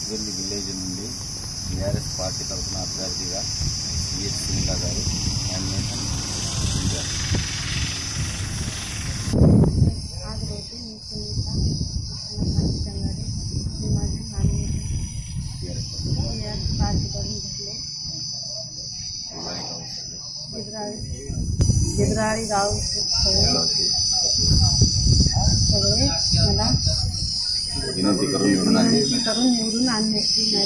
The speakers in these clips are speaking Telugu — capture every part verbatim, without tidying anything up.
కొత్తగల్లి విలేజ్ నుండి టీఆర్ఎస్ పార్టీ తరఫున అభ్యర్థిగా సిహెచ్ సునీత గారు నామినేషన్ ఇచ్చారు. गिदराड़ी गाँव विनती करूँ निवडून आणणे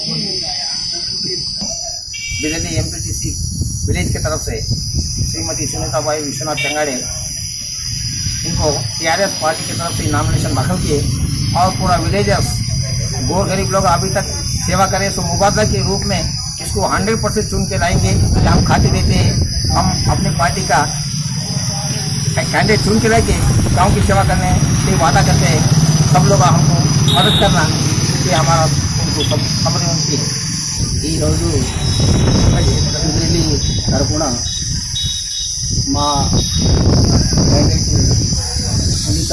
बिजली एमपीटीसी विलेज की तरफ से श्रीमती सुनीता भाई विश्वनाथ चंगाड़े इनको टीआरएस पार्टी की तरफ से नॉमिनेशन दाखिल किए और पूरा विलेजर्स गोर गरीब लोग अभी तक सेवा करें सो मुबादला के रूप में इसको हंड्रेड परसेंट चुन के लाएंगे। हम खाते देते हैं, हम अपनी पार्टी का कैंडिडेट चुन के लाके गांव की सेवा करने के वादा करते हैं। सब लोग हमको मदद करना ये हमारा उनको खबर उनकी है। बिजली तरफुना మా సునీత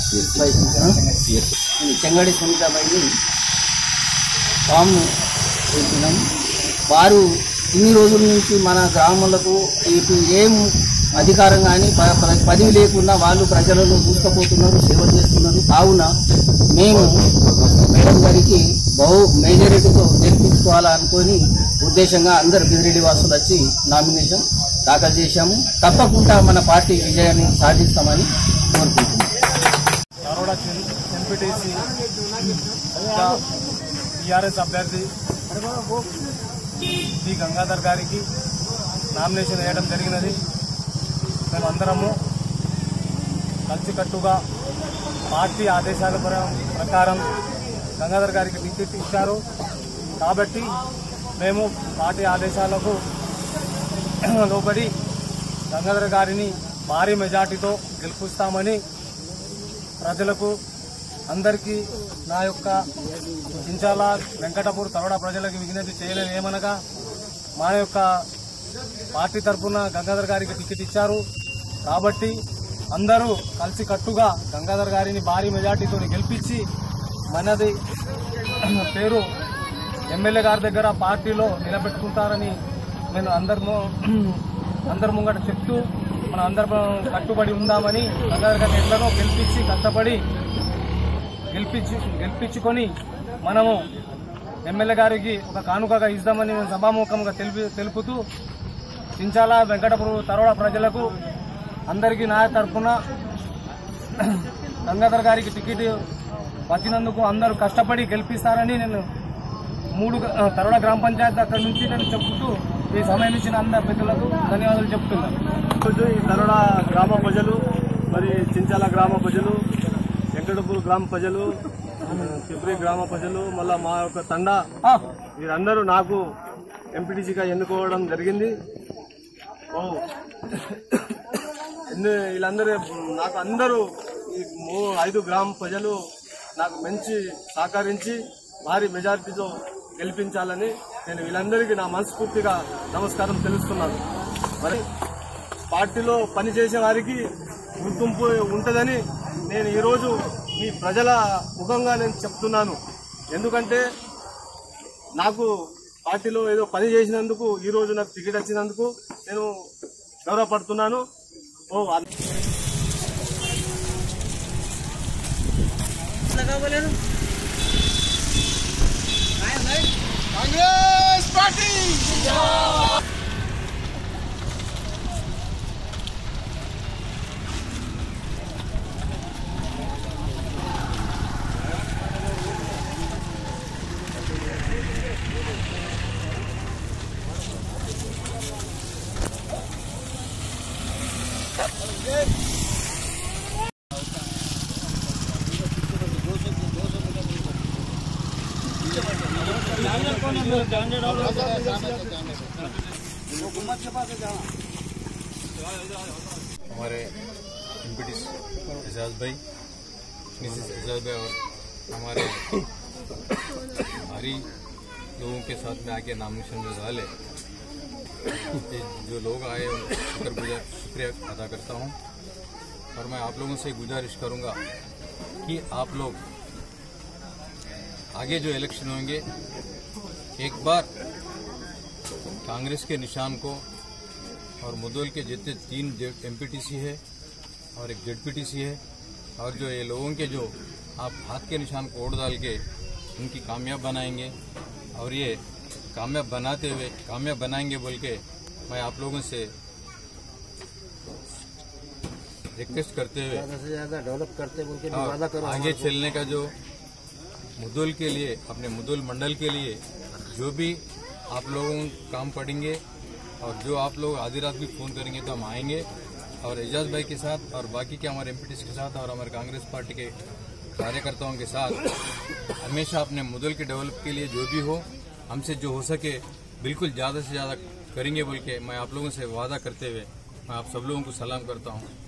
చెంగడి సునీతాబాయిని ఫామ్ చేసినాం. వారు ఇన్ని రోజుల నుంచి మన గ్రామాలకు ఇటు ఏం అధికారం కానీ పదవి లేకుండా వాళ్ళు ప్రజలను చూసుకుపోతున్నారు, సేవ చేస్తున్నారు. కావున మేము మేడం గారికి బహు మెజారిటీతో గెలిపించుకోవాలనుకొని ఉద్దేశంగా అందరు బిజిరెడ్డి వాసులు వచ్చి నామినేషన్ దాఖలు చేశాము. తప్పకుండా మన పార్టీ విజయాన్ని సాధిస్తామని కోరుకుంటున్నాం. ఎంపీటీసీ టీఆర్ఎస్ అభ్యర్థి డి గంగాధర్ గారికి నామినేషన్ వేయడం జరిగినది. మేమందరము కలిసికట్టుగా పార్టీ ఆదేశాల ప్రకారం గంగాధర్ గారికి టికెట్ ఇచ్చారు కాబట్టి మేము పార్టీ ఆదేశాలకు లోబడి గంగాధర్ గారిని భారీ మెజార్టీతో గెలిపిస్తామని ప్రజలకు అందరికీ నా యొక్క చించాల వెంకటపూర్ తరోడ ప్రజలకు విజ్ఞప్తి చేయలేదు ఏమనగా మా యొక్క పార్టీ తరఫున గంగాధర్ గారికి టికెట్ ఇచ్చారు కాబట్టి అందరూ కలిసి కట్టుగా గంగాధర్ గారిని భారీ మెజార్టీతో గెలిపించి మనది పేరు ఎమ్మెల్యే గారి దగ్గర పార్టీలో నిలబెట్టుకుంటారని నేను అందరము అందరి ముంగట చెప్తూ మన అందరం కట్టుబడి ఉందామని గంగాధర్ గారిని ఎట్లనో గెలిపించి కష్టపడి గెలిపించి గెలిపించుకొని మనము ఎమ్మెల్యే గారికి ఒక కానుకగా ఇద్దామని నేను సభాముఖంగా తెలిపి తెలుపుతూ చించాల వెంకటపురం తరోడ ప్రజలకు అందరికీ నా తరఫున గంగాధర్ గారికి టికెట్ వచ్చినందుకు అందరూ కష్టపడి గెలిపిస్తారని నేను మూడు తరోడ గ్రామ పంచాయతీ అక్కడి నుంచి నేను చెప్తూ ఈ సమయం ఇచ్చిన అందరి పెద్దలకు ధన్యవాదాలు చెప్తున్నాను. ఈరోజు ఈ తరోడ గ్రామ ప్రజలు మరి చించాల గ్రామ ప్రజలు వెంకటపూర్ గ్రామ ప్రజలు తిప్రి గ్రామ ప్రజలు మళ్ళా మా యొక్క తండా వీరందరూ నాకు ఎంపీటీసీగా ఎన్నుకోవడం జరిగింది. ఓ వీళ్ళందరూ నాకు అందరూ ఈ ఐదు గ్రామ ప్రజలు నాకు మంచి సహకరించి భారీ మెజారిటీతో గెలిపించాలని నేను వీళ్ళందరికీ నా మనస్ఫూర్తిగా నమస్కారం తెలుస్తున్నాను. మరి పార్టీలో పనిచేసే వారికి గుర్తింపు ఉంటుందని నేను ఈరోజు ఈ ప్రజల ముఖంగా నేను చెప్తున్నాను. ఎందుకంటే నాకు పార్టీలో ఏదో పని చేసినందుకు ఈరోజు నాకు టికెట్ వచ్చినందుకు నేను గౌరవపడుతున్నాను. ఓ కాంగ్రెస్ పార్టీ हमारे एमपीटी एजाज भाई मिसेस एजाज भाई और हमारे भारी लोगों के साथ में आके नामिनेशन में डाले जो लोग आए उनका शुक्रिया शुक्रिया अदा करता हूं और मैं आप लोगों से गुजारिश करूंगा कि आप लोग आगे जो इलेक्शन होंगे एक बार कांग्रेस के निशान को और मुदोल के जितने तीन एमपीटीसी है और एक जेडपीटीसी है और जो ये लोगों के जो आप हाथ के निशान को वोट डाल के उनकी कामयाब बनाएंगे और ये कामयाब बनाते हुए कामयाब बनाएंगे बोल के मैं आप लोगों से रिक्वेस्ट करते हुए ज्यादा से ज्यादा डेवलप करते बोल के और वादा करो। आगे चलने का जो मुदोल के लिए अपने मुदोल मंडल के लिए जो भी आप लोगों को काम पड़ेंगे और जो आप लोग आधी रात भी फोन करेंगे तो हम आएंगे और एजाज भाई के साथ और बाकी के हमारे एमपीटीसी के साथ और हमारे कांग्रेस पार्टी के कार्यकर्ताओं के साथ हमेशा अपने मुदोल के डेवलप के लिए जो भी हो हमसे जो हो सके बिल्कुल ज़्यादा से ज़्यादा करेंगे बोल के मैं आप लोगों से वादा करते हुए मैं आप सब लोगों को सलाम करता हूँ।